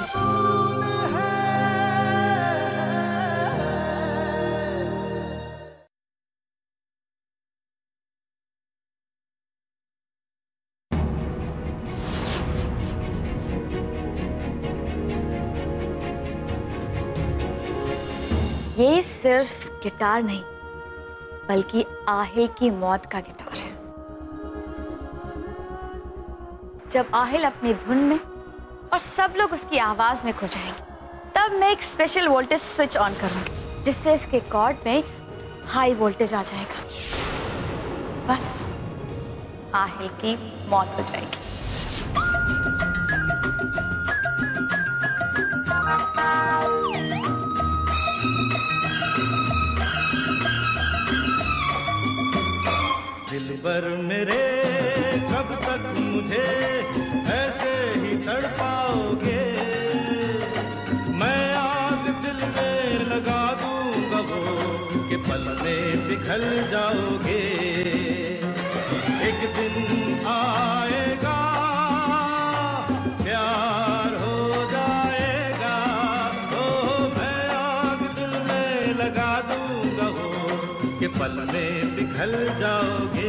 ये सिर्फ गिटार नहीं बल्कि आहिल की मौत का गिटार है। जब आहिल अपनी धुन में और सब लोग उसकी आवाज में खो जाएंगे, तब मैं एक स्पेशल वोल्टेज स्विच ऑन करूंगी जिससे इसके कॉर्ड में हाई वोल्टेज आ जाएगा। बस आहिल की मौत हो जाएगी। दिलबर मेरे कब तक मुझे ऐसे ही तड़पाओगे, मैं आग दिल में लगा दूंगा वो कि पल में पिघल जाओगे। एक दिन आएगा प्यार हो जाएगा, ओ मैं आग दिल में लगा दूंगा वो कि पल में पिघल जाओगे।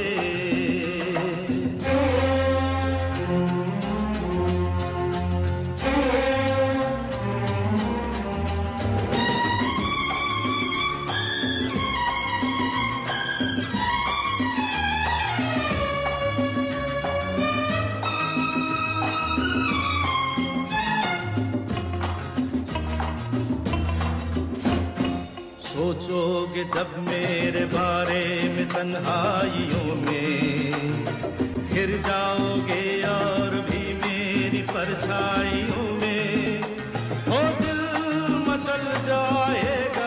सोचोगे जब मेरे बारे में तन्हाइयों में, गिर जाओगे और भी मेरी परछाइयों में, ओ दिल मचल जाएगा,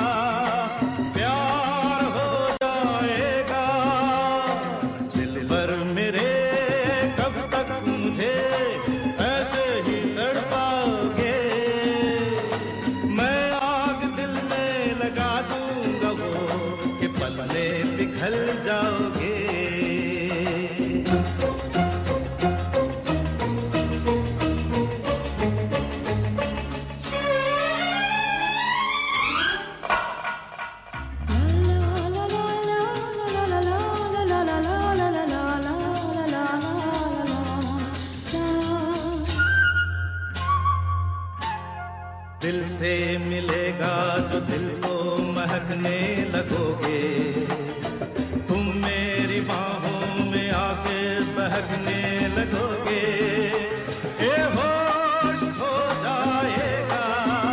प्यार हो जाएगा। दिलबर मेरे कब तक मुझे ऐसे ही तड़पाओगे, मैं आग दिल में लगा दूंगा वो कि पल में पिघल जाओगे। दिल से मिलेगा जो दिल को महकने लगोगे, तुम मेरी बाहों में आके बहकने लगोगे। ये होश हो जाएगा,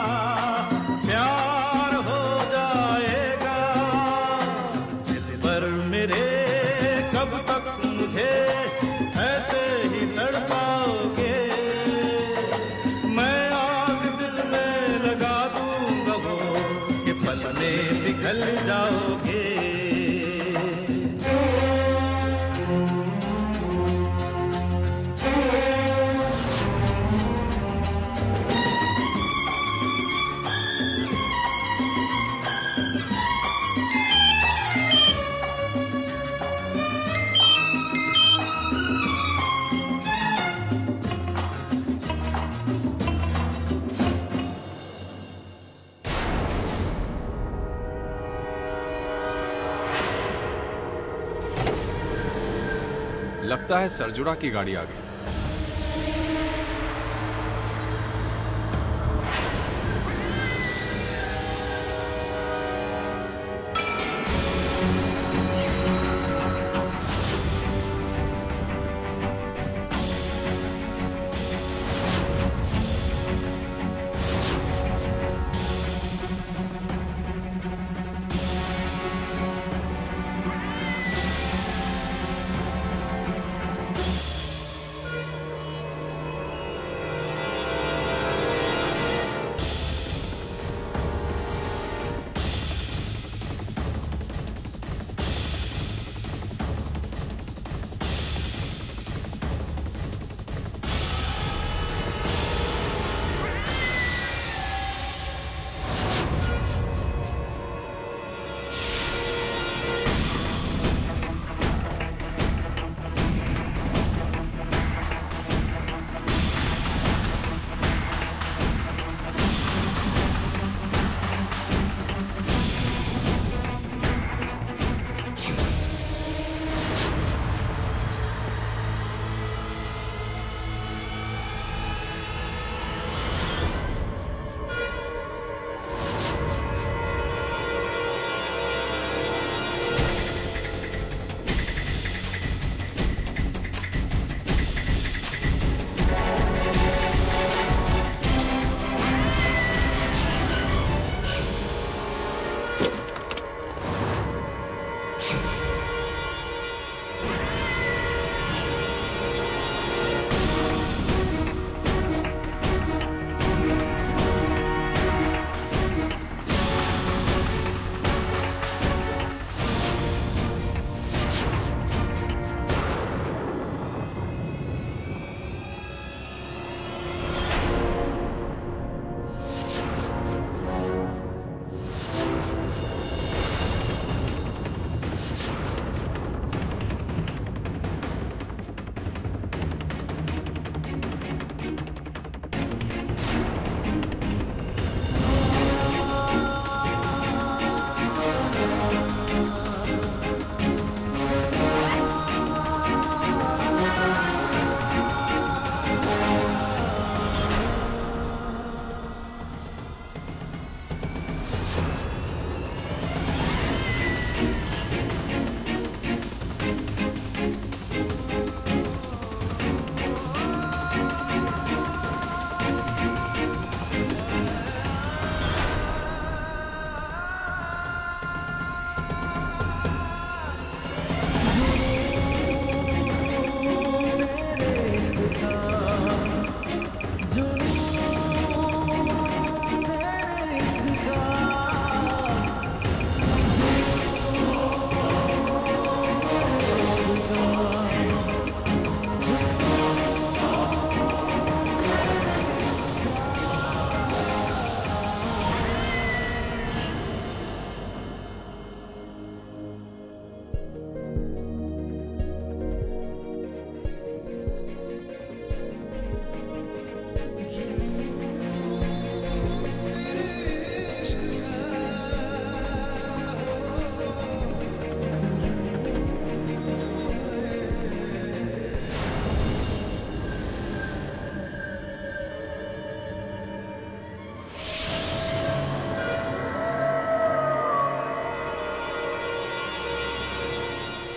प्यार हो जाएगा। दिलबर मेरे कब तक मुझे ऐसे ही तड़पाओगे, मैं आग दिल में लगा दूंगा वो कि पल में पिघल जाओगे। लगता है सरजुड़ा की गाड़ी आ गई।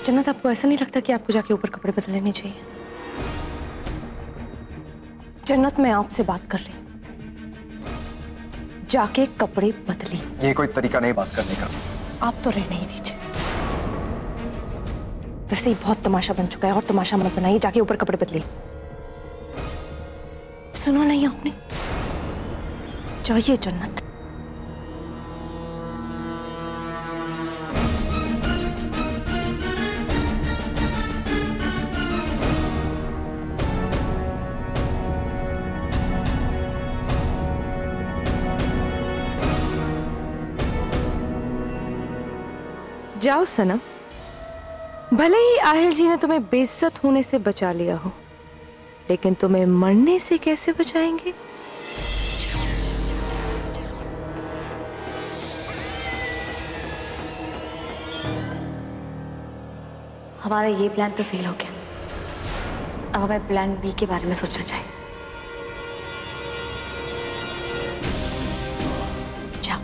जन्नत, आपको ऐसा नहीं लगता कि आपको जाके ऊपर कपड़े बदल लेने चाहिए? जन्नत, मैं आपसे बात कर ली, जाके कपड़े बदली। ये कोई तरीका नहीं बात करने का। आप तो रहने ही दीजिए, वैसे ही बहुत तमाशा बन चुका है, और तमाशा मत बनाइए। जाके ऊपर कपड़े बदलिए। सुना नहीं आपने? जाइए जन्नत। जाओ सनम, भले ही आहिल जी ने तुम्हें बेइज्जत होने से बचा लिया हो, लेकिन तुम्हें मरने से कैसे बचाएंगे? हमारा ये प्लान तो फेल हो गया, अब हमें प्लान बी के बारे में सोचना चाहिए। जाओ।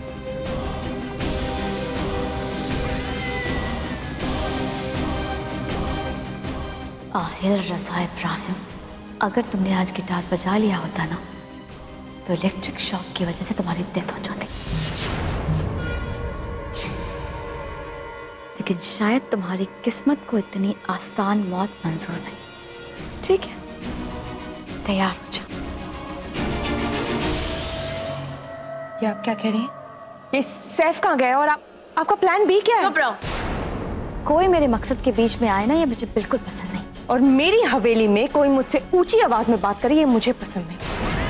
आहिल, रज़ा, इब्राहिम, अगर तुमने आज गिटार बजा लिया होता ना, तो इलेक्ट्रिक शॉक की वजह से तुम्हारी डेथ हो जाती। लेकिन शायद तुम्हारी किस्मत को इतनी आसान मौत मंजूर नहीं। ठीक है, तैयार हो जाओ। ये आप क्या कह रही हैं? ये सैफ कहाँ गया? और आपका प्लान बी क्या है? चुप रहो। कोई मेरे मकसद के बीच में आए ना, ये मुझे बिल्कुल पसंद नहीं। और मेरी हवेली में कोई मुझसे ऊंची आवाज में बात करे, ये मुझे पसंद नहीं।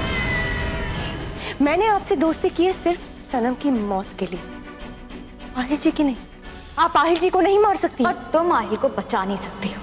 मैंने आपसे दोस्ती की है सिर्फ सनम की मौत के लिए, आहिल जी की नहीं। आप आहिल जी को नहीं मार सकती, और तुम आहिल को बचा नहीं सकती हो।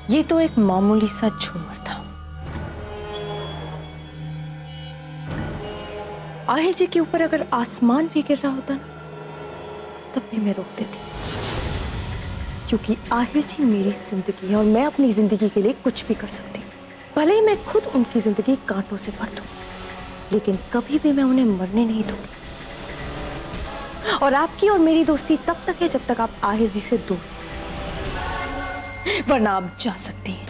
ये तो एक मामूली सा झूमर था। आहिल जी के ऊपर अगर आसमान भी गिर रहा होता ना, तब भी मैं रोक देती, क्योंकि आहिल जी मेरी जिंदगी है और मैं अपनी जिंदगी के लिए कुछ भी कर सकती हूँ। भले ही मैं खुद उनकी जिंदगी कांटों से भर दूं, लेकिन कभी भी मैं उन्हें मरने नहीं दूंगी। और आपकी और मेरी दोस्ती तब तक है जब तक आप आहिल जी से दूर, वरना आप जा सकती हैं।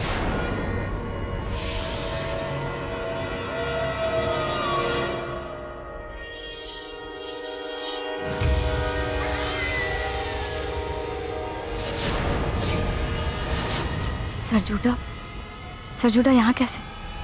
सरजूडा यहाँ कैसे?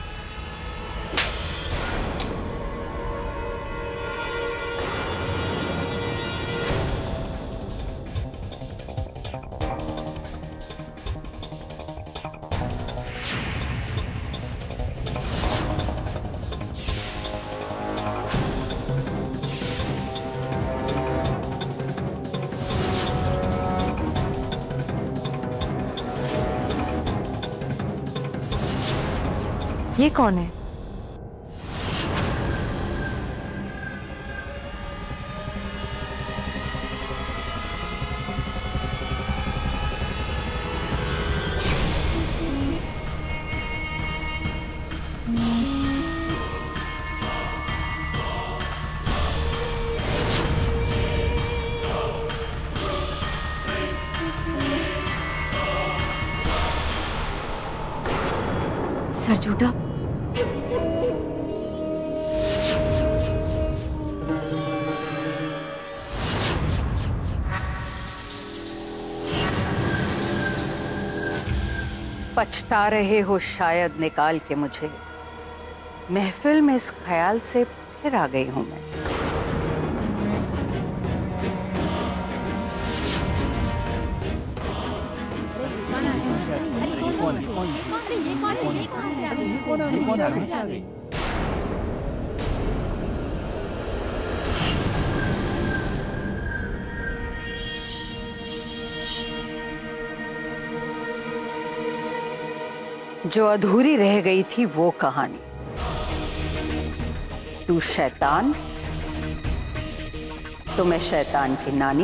ये कौन है? सरजूडा, पछता रहे हो शायद निकाल के मुझे, महफिल में इस ख्याल से फिर आ गई हूं मैं। जो अधूरी रह गई थी वो कहानी, तू शैतान तो मैं शैतान की नानी।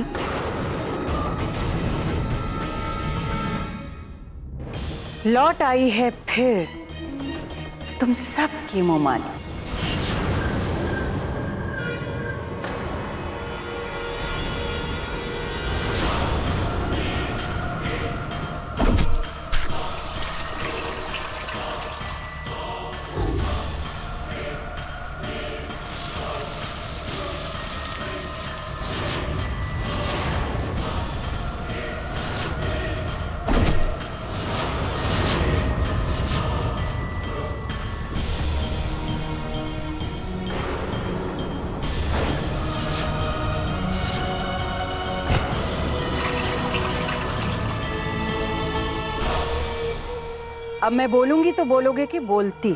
लौट आई है फिर तुम सब की मुमानी। अब मैं बोलूंगी तो बोलोगे कि बोलती।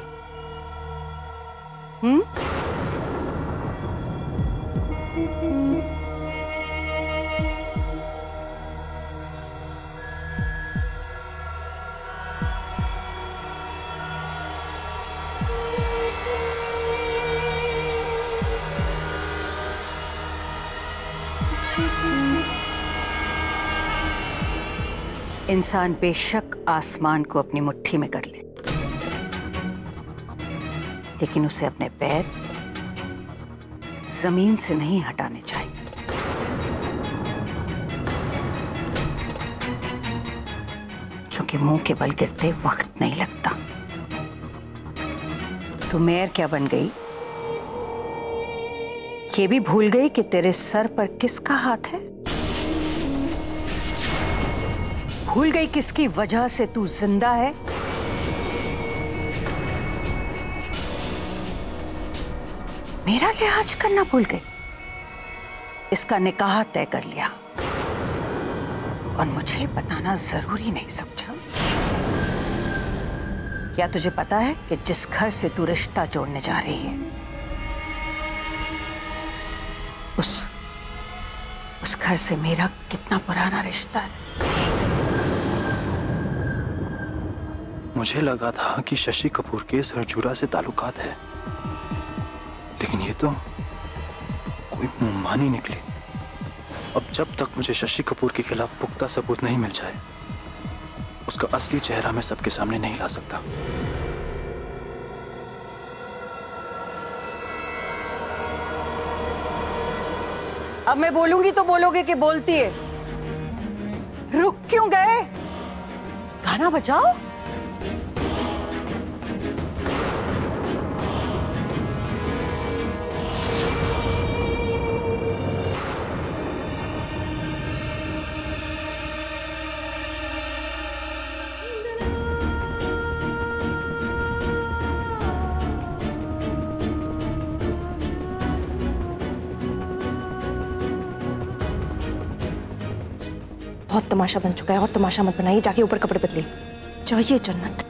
इंसान बेशक आसमान को अपनी मुट्ठी में कर ले, लेकिन उसे अपने पैर जमीन से नहीं हटाने चाहिए। क्योंकि मुंह के बल गिरते वक्त नहीं लगता। तू मेयर क्या बन गई, ये भी भूल गई कि तेरे सर पर किसका हाथ है? भूल गई किसकी वजह से तू जिंदा है? मेरा लिहाज करना भूल गई। इसका निकाह तय कर लिया और मुझे बताना जरूरी नहीं समझा। क्या तुझे पता है कि जिस घर से तू रिश्ता जोड़ने जा रही है उस घर से मेरा कितना पुराना रिश्ता है? मुझे लगा था कि शशि कपूर के सरजूरा से ताल्लुकात है, लेकिन ये तो कोई मुंहमानी निकली। अब जब तक मुझे शशि कपूर के खिलाफ पुख्ता सबूत नहीं मिल जाए, उसका असली चेहरा मैं सबके सामने नहीं ला सकता। अब मैं बोलूंगी तो बोलोगे कि बोलती है। रुक क्यों गए? गाना बजाओ। बहुत तमाशा बन चुका है और तमाशा मत बनाइए, जाके ऊपर कपड़े बदलिए। चाहिए जन्नत।